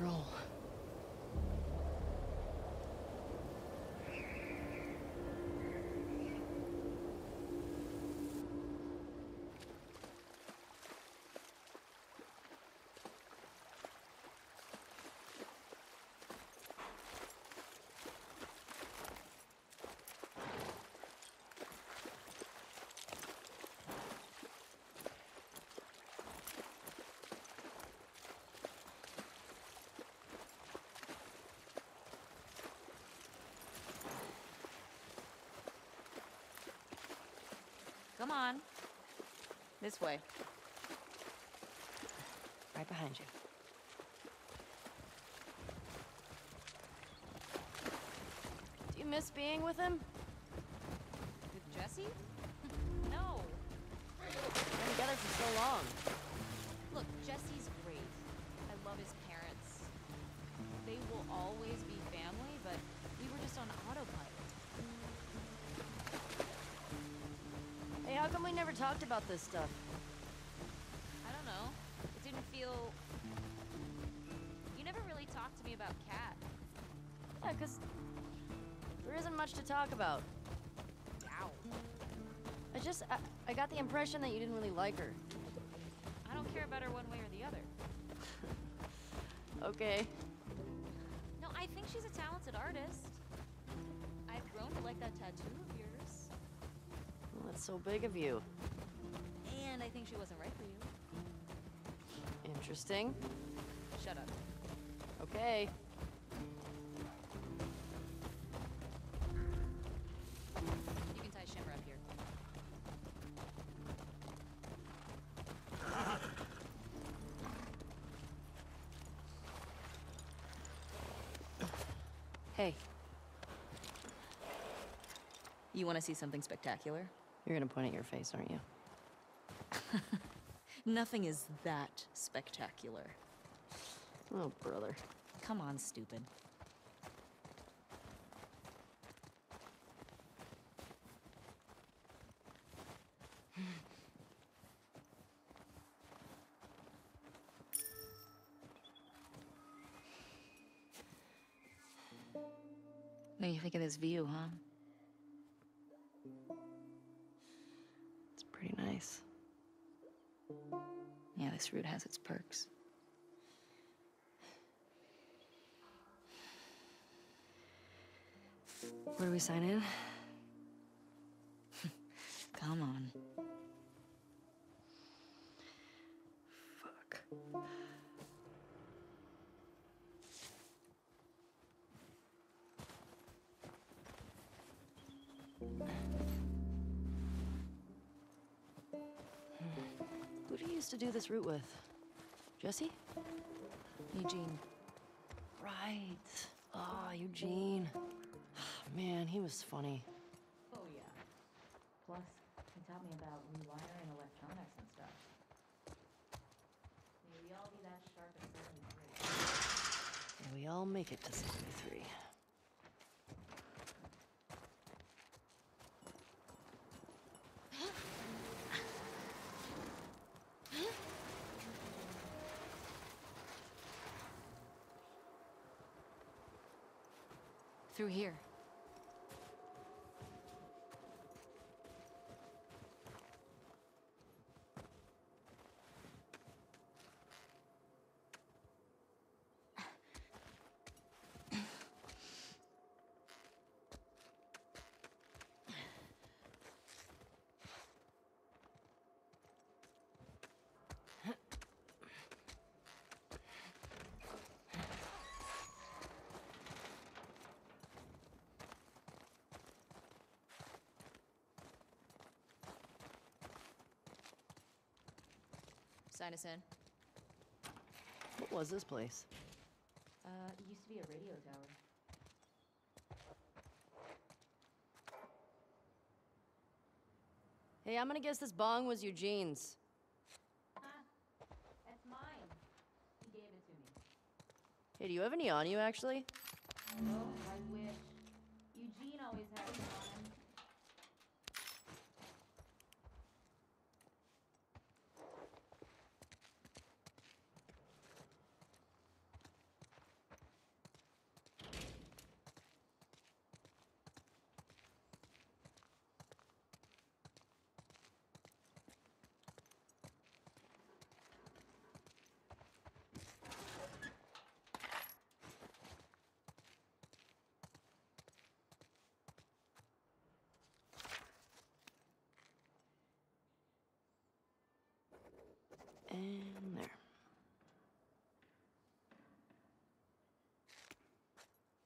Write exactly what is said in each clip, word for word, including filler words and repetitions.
control. Come on. This way. Right behind you. Do you miss being with him? With Jesse? No. We've been together for so long. Look, Jesse's great. I love his parents. They will always be family, but we were just on autopilot. Hey, how come we never talked about this stuff? I don't know. It didn't feel... You never really talked to me about Kat. Yeah, 'cause there isn't much to talk about. Ow. I just, I, I got the impression that you didn't really like her. I don't care about her one way or the other. Okay. No, I think she's a talented artist. I've grown to like that tattoo of yours. Well, that's so big of you. And I think she wasn't right for you. Interesting. Shut up. Okay. You can tie Shimmer up here. Hey, You want to see something spectacular? you're gonna point at your face, aren't you? Nothing is that spectacular. Oh, brother. Come on, stupid. What do you think of this view, huh? It's pretty nice. Yeah, this route has its perks. Where do we sign in? Come on. Fuck. Who do you used to do this route with? Jesse? Eugene. Right. Ah, Eugene. Man, he was funny. Oh, yeah. Plus, he taught me about rewiring electronics and stuff. May we all be that sharp at seventy-three. And we all make it to seventy-three. Through here. Sign us in. What was this place? Uh, it used to be a radio tower. Hey, I'm gonna guess this bong was Eugene's. Ah, that's mine. He gave it to me. Hey, do you have any on you, actually? Oh, I wish. Eugene always had it on him.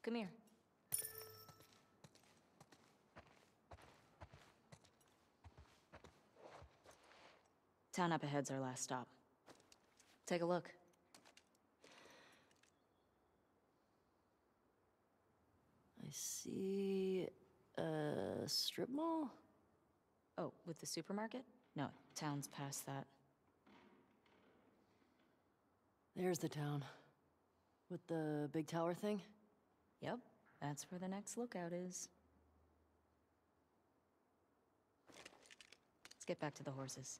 Come here. Town up ahead's our last stop. Take a look. I see a strip mall? Oh, with the supermarket? No, town's past that. There's the town. With the big tower thing? Yep, that's where the next lookout is. Let's get back to the horses.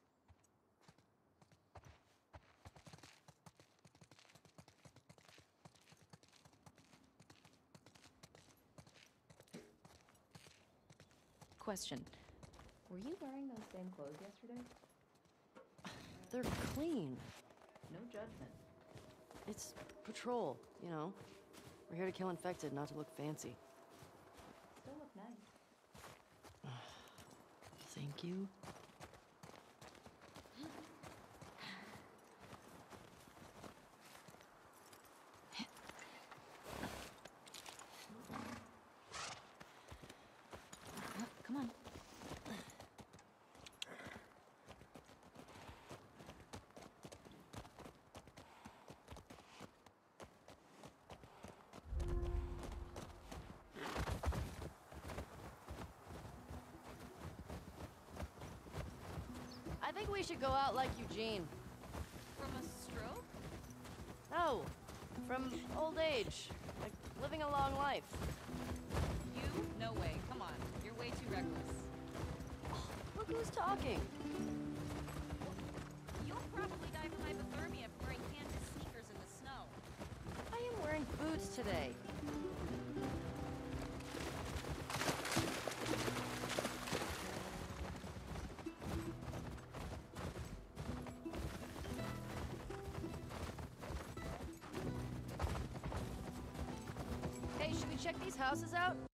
Question. Were you wearing those same clothes yesterday? They're clean. No judgment. It's patrol, you know. We're here to kill infected, not to look fancy. Still look nice. Thank you. Come on. I think we should go out like Eugene. From a stroke? No, from old age. Like living a long life. You? No way. Come on. You're way too reckless. Look who's talking. You'll probably die from hypothermia from wearing canvas sneakers in the snow. I am wearing boots today. Hey, should we check these houses out?